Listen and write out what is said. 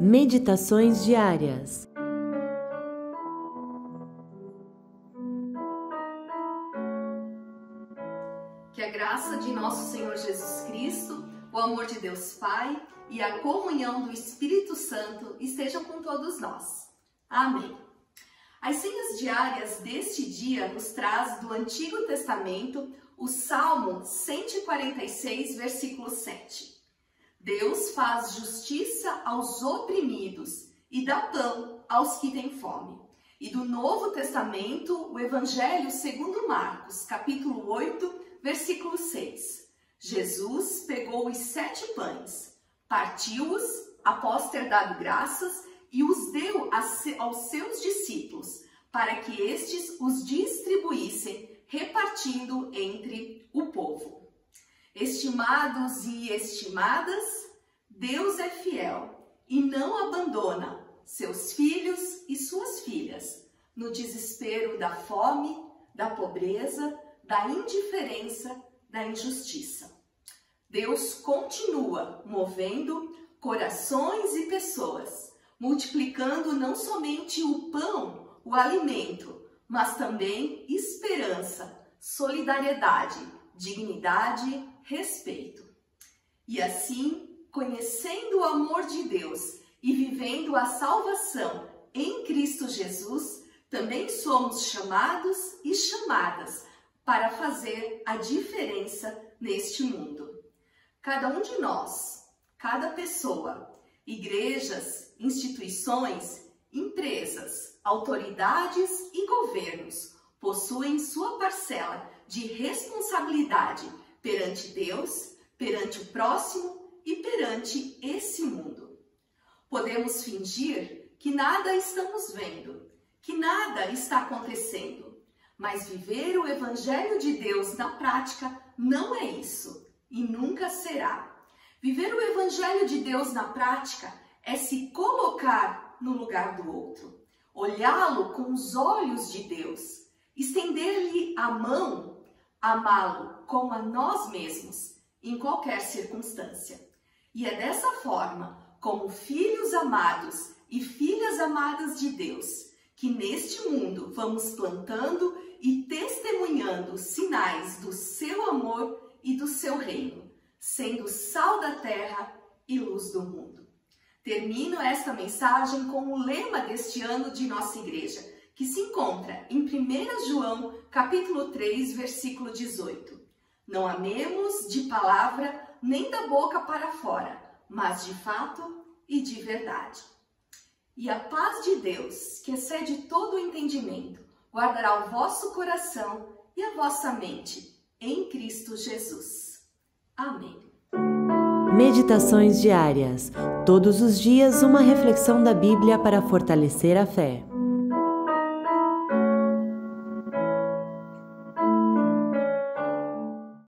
Meditações diárias. Que a graça de nosso Senhor Jesus Cristo, o amor de Deus Pai e a comunhão do Espírito Santo estejam com todos nós. Amém. As senhas diárias deste dia nos traz do Antigo Testamento o Salmo 146, versículo 7. Deus faz justiça aos oprimidos e dá pão aos que têm fome. E do Novo Testamento, o Evangelho segundo Marcos, capítulo 8, versículo 6. Jesus pegou os 7 pães, partiu-os após ter dado graças e os deu aos seus discípulos, para que estes os distribuíssem, repartindo entre o povo. Estimados e estimadas, Deus é fiel e não abandona seus filhos e suas filhas no desespero da fome, da pobreza, da indiferença, da injustiça. Deus continua movendo corações e pessoas, multiplicando não somente o pão, o alimento, mas também esperança, solidariedade, dignidade, respeito. E assim, conhecendo o amor de Deus e vivendo a salvação em Cristo Jesus, também somos chamados e chamadas para fazer a diferença neste mundo. Cada um de nós, cada pessoa, igrejas, instituições, empresas, autoridades e governos possuem sua parcela de responsabilidade perante Deus, perante o próximo e perante esse mundo. Podemos fingir que nada estamos vendo, que nada está acontecendo, mas viver o Evangelho de Deus na prática não é isso e nunca será. Viver o Evangelho de Deus na prática é se colocar no lugar do outro, olhá-lo com os olhos de Deus, estender-lhe a mão, amá-lo como a nós mesmos, em qualquer circunstância. E é dessa forma, como filhos amados e filhas amadas de Deus, que neste mundo vamos plantando e testemunhando sinais do seu amor e do seu reino, sendo sal da terra e luz do mundo. Termino esta mensagem com o lema deste ano de nossa igreja, que se encontra em 1 João, capítulo 3, versículo 18. Não amemos de palavra nem da boca para fora, mas de fato e de verdade. E a paz de Deus, que excede todo o entendimento, guardará o vosso coração e a vossa mente em Cristo Jesus. Amém. Meditações diárias. Todos os dias uma reflexão da Bíblia para fortalecer a fé.